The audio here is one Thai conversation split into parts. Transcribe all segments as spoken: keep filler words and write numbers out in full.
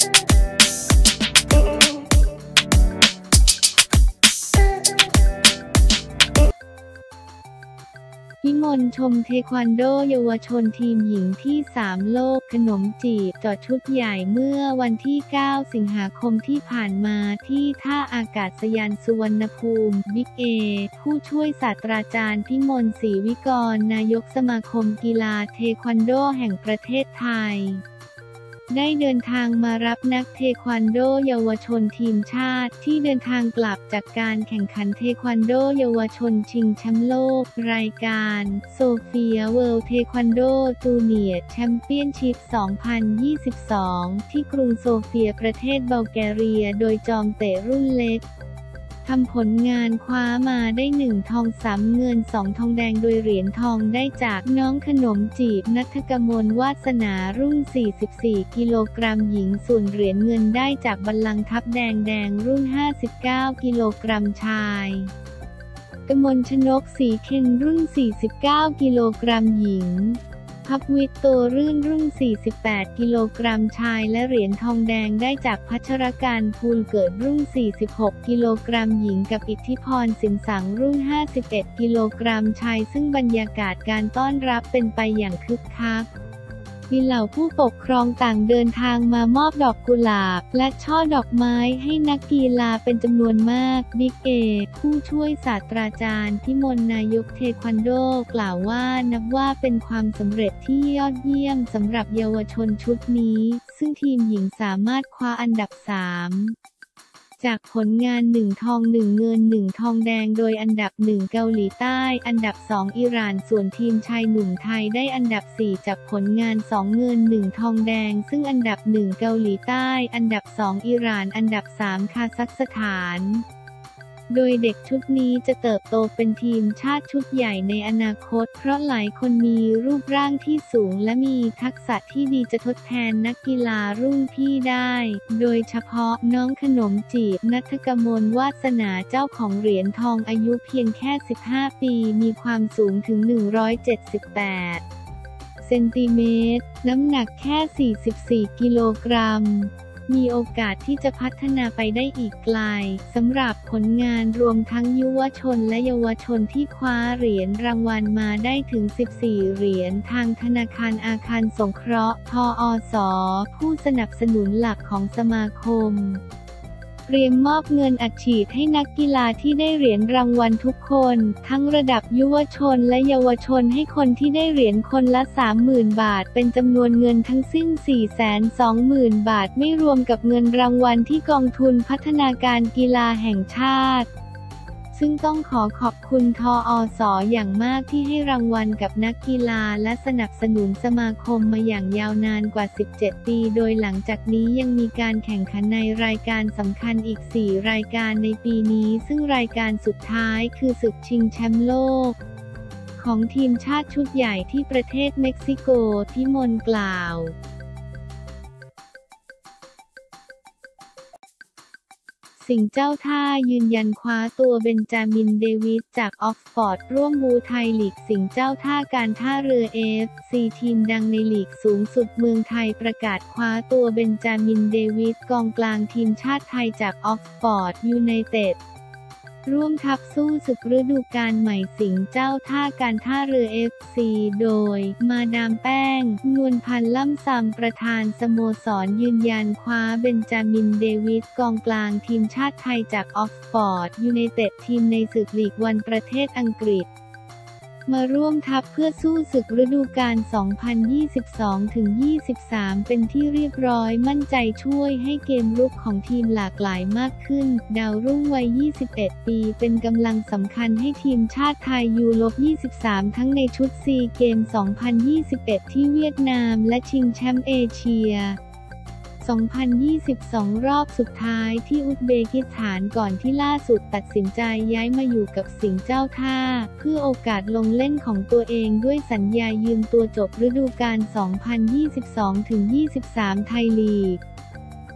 พิมลชมเทควันโดเยาวชนทีมหญิงที่สามโลกขนมจีบจอดชุดใหญ่เมื่อวันที่เก้าสิงหาคมที่ผ่านมาที่ท่าอากาศยานสุวรรณภูมิบิ๊กเอผู้ช่วยศาสตราจารย์พิมลศรีวิกรนายกสมาคมกีฬาเทควันโดแห่งประเทศไทยได้เดินทางมารับนักเทควันโดเยาวชนทีมชาติที่เดินทางกลับจากการแข่งขันเทควันโดเยาวชนชิงแชมป์โลกรายการโซเฟียเวิลด์เทควันโดจูเนียร์แชมเปี้ยนชิพ สองพันยี่สิบสอง ที่กรุงโซเฟียประเทศบัลแกเรียโดยจอมเตะรุ่นเล็กทำผลงานคว้ามาได้หนึ่งทองสามเงินสองทองแดงโดยเหรียญทองได้จากน้องขนมจีบณัฐกมลวาสนารุ่นสี่สิบสี่กิโลกรัมหญิงส่วนเหรียญเงินได้จากบัลลังก์ทัพแดงแดงรุ่นห้าสิบเก้ากิโลกรัมชายกมลชนกศรีเคนรุ่นสี่สิบเก้ากิโลกรัมหญิงพับวิทโตรื่นรุ่นสี่สิบแปดกิโลกรัมชายและเหรียญทองแดงได้จากพัชรการภูลเกิดรุ่นสี่สิบหกกิโลกรัมหญิงกับอิทธิพรสินสังรุ่นห้าสิบเอ็ดกิโลกรัมชายซึ่งบรรยากาศการต้อนรับเป็นไปอย่างคึกคักมีเหล่าผู้ปกครองต่างเดินทางมามอบดอกกุหลาบและช่อดอกไม้ให้นักกีฬาเป็นจำนวนมากบิ๊กเอผู้ช่วยศาสตราจารย์พิมลนายกเทควันโดกล่าวว่านับว่าเป็นความสำเร็จที่ยอดเยี่ยมสำหรับเยาวชนชุดนี้ซึ่งทีมหญิงสามารถคว้าอันดับสามจากผลงานหนึ่งทองหนึ่งเงินหนึ่งทองแดงโดยอันดับหนึ่งเกาหลีใต้อันดับสองอิหร่านส่วนทีมชายหนุ่มไทยได้อันดับสี่จากผลงานสองเงินหนึ่งทองแดงซึ่งอันดับหนึ่งเกาหลีใต้อันดับสองอิหร่านอันดับสามคาซัคสถานโดยเด็กชุดนี้จะเติบโตเป็นทีมชาติชุดใหญ่ในอนาคตเพราะหลายคนมีรูปร่างที่สูงและมีทักษะที่ดีจะทดแทนนักกีฬารุ่นพี่ได้โดยเฉพาะน้องขนมจีบณัฐกมลวาสนาเจ้าของเหรียญทองอายุเพียงแค่สิบห้าปีมีความสูงถึงหนึ่งร้อยเจ็ดสิบแปดเซนติเมตรน้ำหนักแค่สี่สิบสี่กิโลกรัมมีโอกาสที่จะพัฒนาไปได้อีกไกลสำหรับผลงานรวมทั้งยุวชนและเยาวชนที่คว้าเหรียญรางวัลมาได้ถึงสิบสี่เหรียญทางธนาคารอาคารสงเคราะห์ทอสผู้สนับสนุนหลักของสมาคมเตรียมมอบเงินอัดฉีดให้นักกีฬาที่ได้เหรียญรางวัลทุกคนทั้งระดับยุวชนและเยาวชนให้คนที่ได้เหรียญคนละ สามหมื่น บาทเป็นจำนวนเงินทั้งสิ้น สี่แสนสองหมื่น บาทไม่รวมกับเงินรางวัลที่กองทุนพัฒนาการกีฬาแห่งชาติซึ่งต้องขอขอบคุณทอสอย่างมากที่ให้รางวัลกับนักกีฬาและสนับสนุนสมาคมมาอย่างยาวนานกว่าสิบเจ็ดปีโดยหลังจากนี้ยังมีการแข่งขันในรายการสำคัญอีกสี่รายการในปีนี้ซึ่งรายการสุดท้ายคือศึกชิงแชมป์โลกของทีมชาติชุดใหญ่ที่ประเทศเม็กซิโกพิมลกล่าวสิงห์เจ้าท่ายืนยันคว้าตัวเบนจามินเดวิสจากออกฟอร์ดร่วมบูไทยลีกสิงห์เจ้าท่าการท่าเรือ เอฟ ซี ทีมดังในลีกสูงสุดเมืองไทยประกาศคว้าตัวเบนจามินเดวิสกองกลางทีมชาติไทยจากออกฟอร์ดยูไนเต็ดร่วมทัพสู้ศึกฤดูกาลใหม่สิงห์เจ้าท่าการท่าเรือ เอฟ ซี โดยมาดามแป้งนวลพันธ์ล่ำซำประธานสโมสรยืนยันคว้าเบนจามินเดวิสกองกลางทีมชาติไทยจากออกฟอร์ดยูไนเต็ดทีมในศึกลีกวันประเทศอังกฤษมาร่วมทัพเพื่อสู้ศึกฤดูกาล สองพันยี่สิบสองถึงยี่สิบสาม เป็นที่เรียบร้อยมั่นใจช่วยให้เกมรุกของทีมหลากหลายมากขึ้นดาวรุ่งวัย ยี่สิบเอ็ด ปีเป็นกำลังสำคัญให้ทีมชาติไทย ยู ยี่สิบสาม ทั้งในชุดซีเกม สองพันยี่สิบเอ็ด ที่เวียดนามและชิงแชมป์เอเชียสองพันยี่สิบสอง รอบสุดท้ายที่อุซเบกิสถานก่อนที่ล่าสุดตัดสินใจย้ายมาอยู่กับสิงห์เจ้าท่าเพื่อโอกาสลงเล่นของตัวเองด้วยสัญญายืมตัวจบฤดูกาล สองพันยี่สิบสองถึงยี่สิบสาม ไทยลีก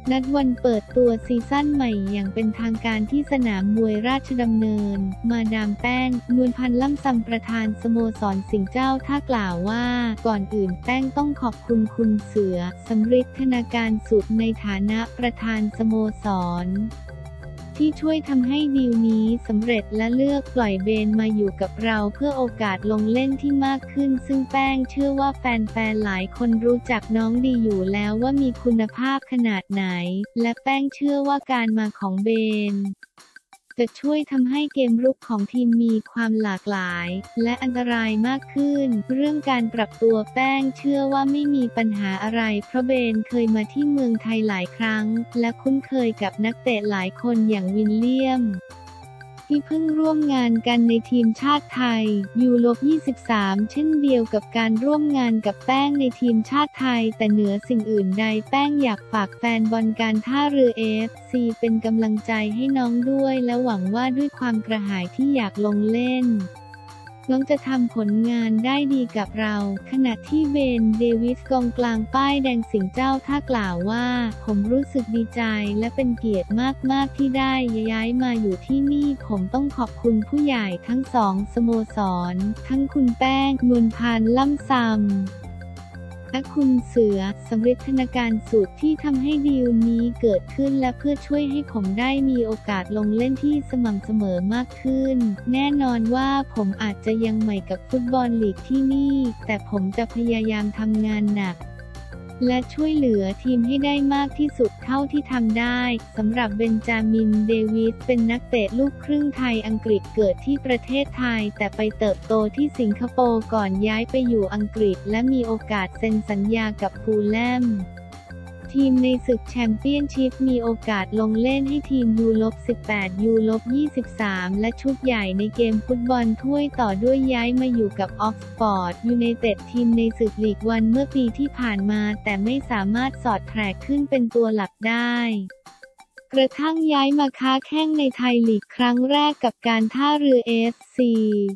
นัดวันเปิดตัวซีซั่นใหม่อย่างเป็นทางการที่สนามมวยราชดำเนินมาดามแป้งนวลพันธ์ล่ำซำประธานสโมสรสิงห์เจ้าท่ากล่าวว่าก่อนอื่นแป้งต้องขอบคุณคุณเสือสำริดธนาการสุดในฐานะประธานสโมสรที่ช่วยทำให้ดีลนี้สำเร็จและเลือกปล่อยเบนมาอยู่กับเราเพื่อโอกาสลงเล่นที่มากขึ้นซึ่งแป้งเชื่อว่าแฟนๆหลายคนรู้จักน้องดีอยู่แล้วว่ามีคุณภาพขนาดไหนและแป้งเชื่อว่าการมาของเบนจะช่วยทำให้เกมรุกของทีมมีความหลากหลายและอันตรายมากขึ้นเรื่องการปรับตัวแป้งเชื่อว่าไม่มีปัญหาอะไรเพราะเบนเคยมาที่เมืองไทยหลายครั้งและคุ้นเคยกับนักเตะหลายคนอย่างวิลเลียมที่เพิ่งร่วมงานกันในทีมชาติไทย ยู ยี่สิบสาม เช่นเดียวกับการร่วมงานกับแป้งในทีมชาติไทยแต่เหนือสิ่งอื่นใดแป้งอยากฝากแฟนบอลการท่าเรือ เอฟ ซี เป็นกำลังใจให้น้องด้วยและหวังว่าด้วยความกระหายที่อยากลงเล่นน้องจะทำผลงานได้ดีกับเราขณะที่เบนเดวิสกองกลางป้ายแดงสิงห์เจ้าท่ากล่าวว่าผมรู้สึกดีใจและเป็นเกียรติมากๆที่ได้ย้ายมาอยู่ที่นี่ผมต้องขอบคุณผู้ใหญ่ทั้งสองสโมสรทั้งคุณแป้งนวลพันธ์ล่ำซำและคุณเสือสำริดธนาการสุดที่ทำให้ดีลนี้เกิดขึ้นและเพื่อช่วยให้ผมได้มีโอกาสลงเล่นที่สม่ำเสมอมากขึ้นแน่นอนว่าผมอาจจะยังใหม่กับฟุตบอลลีกที่นี่แต่ผมจะพยายามทำงานหนักและช่วยเหลือทีมให้ได้มากที่สุดเท่าที่ทำได้สำหรับเบนจามินเดวิสเป็นนักเตะลูกครึ่งไทยอังกฤษเกิดที่ประเทศไทยแต่ไปเติบโตที่สิงคโปร์ก่อนย้ายไปอยู่อังกฤษและมีโอกาสเซ็นสัญญากับฟูลแลมทีมในศึกแชมเปี้ยนชิพมีโอกาสลงเล่นให้ทีม ยู สิบแปด ยู ยี่สิบสาม และชุดใหญ่ในเกมฟุตบอลถ้วยต่อด้วยย้ายมาอยู่กับออกซ์ฟอร์ดยูไนเต็ดทีมในศึกลีกวันเมื่อปีที่ผ่านมาแต่ไม่สามารถสอดแทรกขึ้นเป็นตัวหลักได้กระทั่งย้ายมาค้าแข้งในไทยลีกครั้งแรกกับการท่าเรือ เอฟ ซี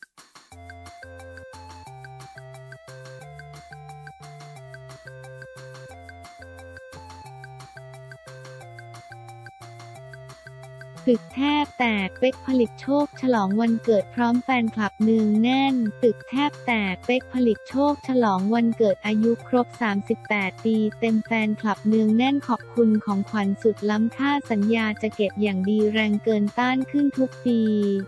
ตึกแทบแตกเป๊กผลิตโชคฉลองวันเกิดพร้อมแฟนคลับเนืองแน่นตึกแทบแตกเป๊กผลิตโชคฉลองวันเกิดอายุครบสามสิบแปดปีเต็มแฟนคลับเนืองแน่นขอบคุณของขวัญสุดล้ำค่าสัญญาจะเก็บอย่างดีแรงเกินต้านขึ้นทุกปี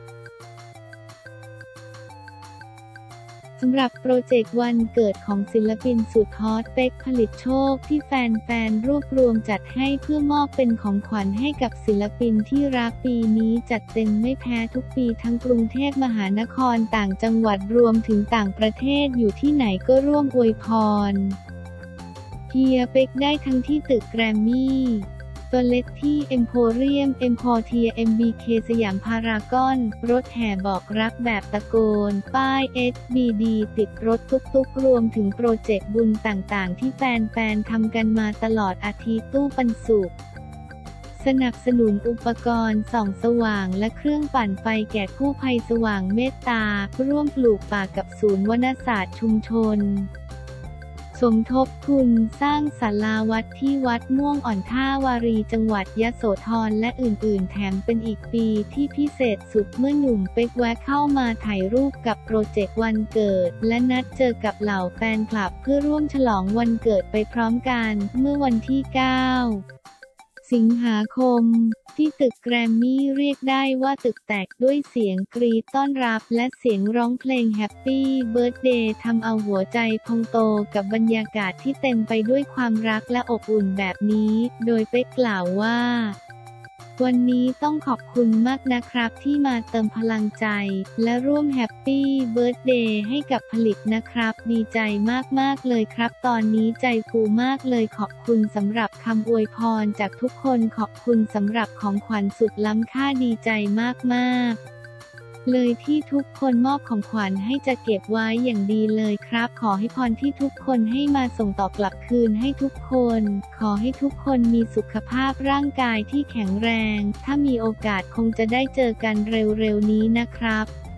สำหรับโปรเจกต์วันเกิดของศิลปินสุดฮอตเป๊กผลิตโชคที่แฟนๆรวบรวมจัดให้เพื่อมอบเป็นของขวัญให้กับศิลปินที่รักปีนี้จัดเต็มไม่แพ้ทุกปีทั้งกรุงเทพมหานครต่างจังหวัดรวมถึงต่างประเทศอยู่ที่ไหนก็ร่วมอวยพรเฮียเป๊กได้ทั้งที่ตึกแกรมมี่ตัวเล็กที่เอ็มโพเรียมเอ็มพอร์เทีย เอ็ม บี เค สยามพารากอนรถแห่บอกรักแบบตะโกนป้าย เอส บี ดี ติดรถตุ๊กๆรวมถึงโปรเจกต์บุญต่างๆที่แฟนๆทำกันมาตลอดอาทิตย์ตู้ปันสุขสนับสนุนอุปกรณ์ส่องสว่างและเครื่องปั่นไฟแก่กู้ภัยสว่างเมตตาร่วมปลูกป่ากับศูนย์วรรณศาสตร์ชุมชนสมทบทุนสร้างศาลาวัดที่วัดม่วงอ่อนท่าวารีจังหวัดยโสธรและอื่นๆแถมเป็นอีกปีที่พิเศษสุดเมื่อหนุ่มเป๊กแวะเข้ามาถ่ายรูปกับโปรเจกต์วันเกิดและนัดเจอกับเหล่าแฟนคลับเพื่อร่วมฉลองวันเกิดไปพร้อมกันเมื่อวันที่ เก้า สิงหาคมที่ตึกแกรมมี่เรียกได้ว่าตึกแตกด้วยเสียงกรีดต้อนรับและเสียงร้องเพลงแฮปปี้เบิร์ธเดย์ทำเอาหัวใจพองโตกับบรรยากาศที่เต็มไปด้วยความรักและอบอุ่นแบบนี้โดยเป๊กกล่าวว่าวันนี้ต้องขอบคุณมากนะครับที่มาเติมพลังใจและร่วมแฮปปี้เบิร์ธเดย์ให้กับผลิตนะครับดีใจมากๆเลยครับตอนนี้ใจฟูมากเลยขอบคุณสำหรับคำอวยพรจากทุกคนขอบคุณสำหรับของขวัญสุดล้ำค่าดีใจมากๆเลยที่ทุกคนมอบของขวัญให้จะเก็บไว้อย่างดีเลยครับขอให้พรที่ทุกคนให้มาส่งต่อกลับคืนให้ทุกคนขอให้ทุกคนมีสุขภาพร่างกายที่แข็งแรงถ้ามีโอกาสคงจะได้เจอกันเร็วๆนี้นะครับ